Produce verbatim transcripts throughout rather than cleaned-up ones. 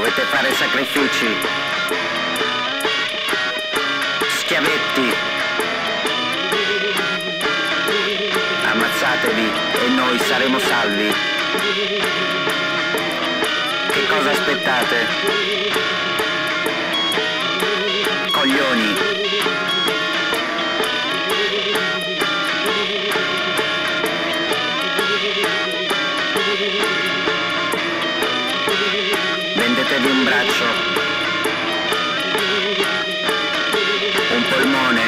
Dovete fare sacrifici. Schiavetti. Ammazzatevi e noi saremo salvi. Che cosa aspettate? Coglioni. Vendetevi un braccio, un polmone,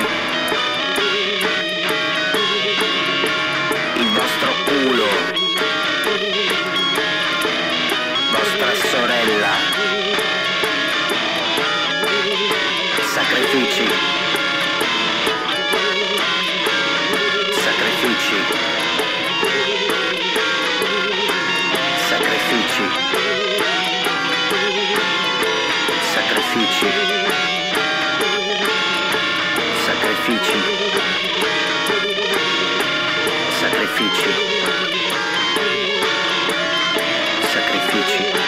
il vostro culo, vostra sorella. Sacrifici. Sacrifici. Sacrifici. Sacrifici. Sacrifici. Sacrifici. Sacrifici.